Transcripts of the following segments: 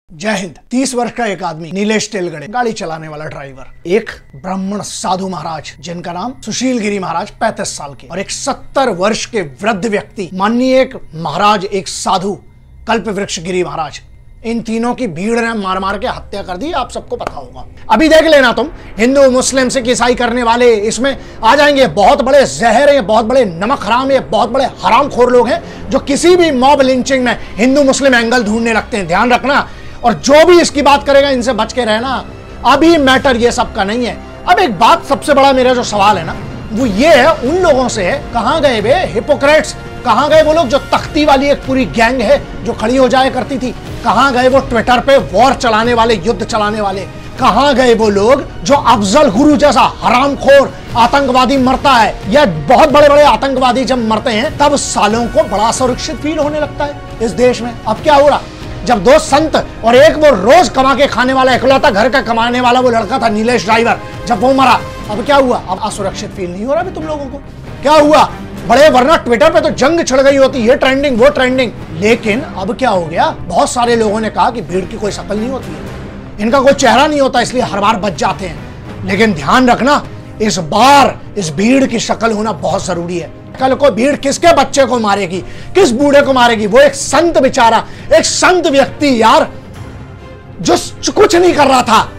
जय हिंद। 30 वर्ष का एक आदमी नीलेश तेलगड़े, गाड़ी चलाने वाला ड्राइवर, एक ब्राह्मण साधु महाराज जिनका नाम सुशील गिरी महाराज 35 साल के, और एक 70 वर्ष के वृद्ध व्यक्ति माननीय एक महाराज, एक साधु कल्प वृक्ष गिरी महाराज, इन तीनों की भीड़ ने मार मार के हत्या कर दी। आप सबको पता होगा। अभी देख लेना तुम, हिंदू मुस्लिम सिख ईसाई करने वाले इसमें आ जाएंगे। बहुत बड़े जहर है, बहुत बड़े नमक हराम है, बहुत बड़े हरामखोर लोग हैं जो किसी भी मॉब लिंचिंग में हिंदू मुस्लिम एंगल ढूंढने लगते हैं। ध्यान रखना, और जो भी इसकी बात करेगा इनसे बच के रहना। अभी मैटर ये सब का नहीं है। अब एक बात, सबसे बड़ा मेरा जो सवाल है ना, वो ये है उन लोगों से, कहां गए वे हिपोक्रेट्स? कहां गए वो लोग जो तख्ती वाली एक पूरी गैंग है जो खड़ी हो जाया करती थी? कहां गए वो ट्विटर पे वॉर चलाने वाले, युद्ध चलाने वाले? कहां गए वो लोग जो अफजल गुरु जैसा हरामखोर आतंकवादी मरता है, या बहुत बड़े बड़े आतंकवादी जब मरते हैं तब सालों को बड़ा सुरक्षित फील होने लगता है इस देश में? अब क्या हो रहा? जब दो संत और एक वो रोज कमा के खाने वाला, इकलौता घर का कमाने वाला वो लड़का था नीलेश ड्राइवर, जब वो मरा, अब क्या हुआ? अब असुरक्षित फील नहीं हो रहा तुम लोगों को? क्या हुआ? बड़े, वरना ट्विटर पे तो जंग छिड़ गई होती, ये ट्रेंडिंग वो ट्रेंडिंग। लेकिन अब क्या हो गया? बहुत सारे लोगों ने कहा कि भीड़ की कोई शक्ल नहीं होती है, इनका कोई चेहरा नहीं होता, इसलिए हर बार बच जाते हैं। लेकिन ध्यान रखना, इस बार इस भीड़ की शक्ल होना बहुत जरूरी है। कल को भीड़ किसके बच्चे को मारेगी, किस बूढ़े को मारेगी? वो एक संत बेचारा, एक संत व्यक्ति यार, जो कुछ नहीं कर रहा था।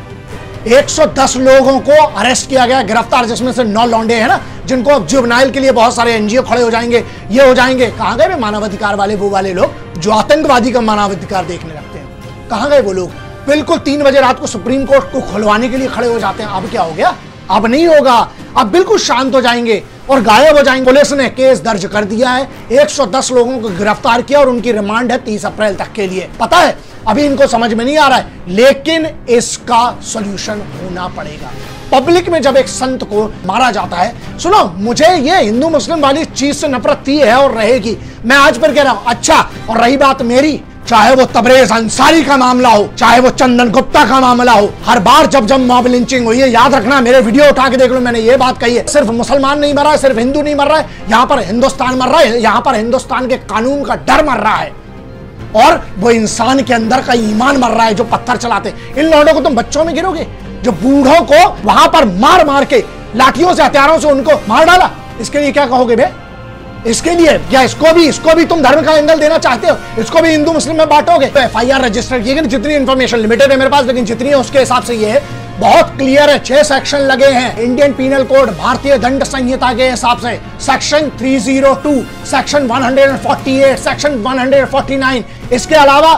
110 लोगों को अरेस्ट किया गया, गिरफ्तार, जिसमें से 9 लौंडे हैं ना, जिनको अब जुवेनाइल के लिए बहुत सारे एनजीओ खड़े हो जाएंगे, ये हो जाएंगे। कहां गए मानवाधिकार वाले, वो वाले लोग जो आतंकवादी का मानवाधिकार देखने लगते हैं? कहां गए वो लोग? बिल्कुल 3 बजे रात को सुप्रीम कोर्ट को खुलवाने के लिए खड़े हो जाते हैं। अब क्या हो गया? अब नहीं होगा। अब बिल्कुल शांत हो जाएंगे और गायब हो जाएंगे। पुलिस ने केस दर्ज कर दिया है, 110 लोगों को गिरफ्तार किया और उनकी रिमांड है 30 अप्रैल तक के लिए। पता है, अभी इनको समझ में नहीं आ रहा है, लेकिन इसका सॉल्यूशन होना पड़ेगा। पब्लिक में जब एक संत को मारा जाता है, सुनो, मुझे ये हिंदू मुस्लिम वाली चीज से नफरत थी है और रहेगी, मैं आज पर कह रहा हूं। अच्छा, और रही बात मेरी, चाहे वो तबरेज अंसारी का मामला हो, चाहे वो चंदन गुप्ता का मामला हो, हर बार जब जब मॉब लिंचिंग हुई है, याद रखना, मेरे वीडियो उठा के देख लो, मैंने ये बात कही है, सिर्फ मुसलमान नहीं मर रहा है, सिर्फ हिंदू नहीं मर रहा है, यहाँ पर हिंदुस्तान मर रहा है, यहाँ पर हिंदुस्तान के कानून का डर मर रहा है, और वो इंसान के अंदर का ईमान मर रहा है जो पत्थर चलाते। इन लौंडों को तुम बच्चों में गिरोगे, जो बूढ़ों को वहां पर मार मार के लाठियों से, हथियारों से उनको मार डाला? इसके लिए क्या कहोगे बे? इसके लिए या इसको भी तुम धर्म का एंगल देना चाहते हो? इसको भी हिंदू मुस्लिम में बांटोगे? तो एफआईआर रजिस्टर किए गए। जितनी इंफॉर्मेशन लिमिटेड है मेरे पास, लेकिन जितनी है उसके हिसाब से ये है, बहुत क्लियर है। 6 सेक्शन लगे हैं इंडियन पीनल कोड, भारतीय दंड संहिता के हिसाब से। सेक्शन 302, सेक्शन 148, सेक्शन 149, इसके अलावा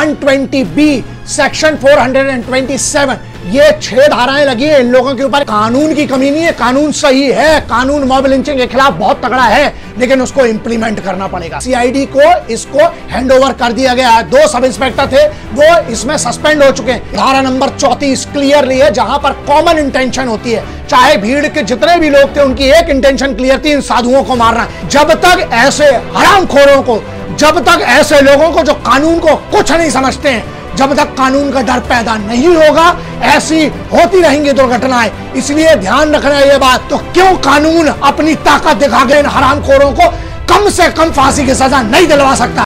120B, सेक्शन 427, ये 6 धाराएं लगी है इन लोगों के ऊपर। कानून की कमी नहीं है, कानून सही है, कानून मॉब लिंचिंग के खिलाफ बहुत तगड़ा है, लेकिन उसको इंप्लीमेंट करना पड़ेगा। सीआईडी को इसको हैंडओवर कर दिया गया है। 2 सब इंस्पेक्टर थे, वो इसमें सस्पेंड हो चुके हैं। धारा नंबर 34 क्लियरली है, जहां पर कॉमन इंटेंशन होती है। चाहे भीड़ के जितने भी लोग थे, उनकी एक इंटेंशन क्लियर थी, इन साधुओं को मारना। जब तक ऐसे हरामखोरों को, जब तक ऐसे लोगों को जो कानून को कुछ नहीं समझते हैं, जब तक कानून का डर पैदा नहीं होगा, ऐसी होती रहेंगी दुर्घटनाएं। इसलिए ध्यान रखना ये बात। तो क्यों कानून अपनी ताकत दिखा के इन हरामखोरों को कम से कम फांसी की सजा नहीं दिलवा सकता?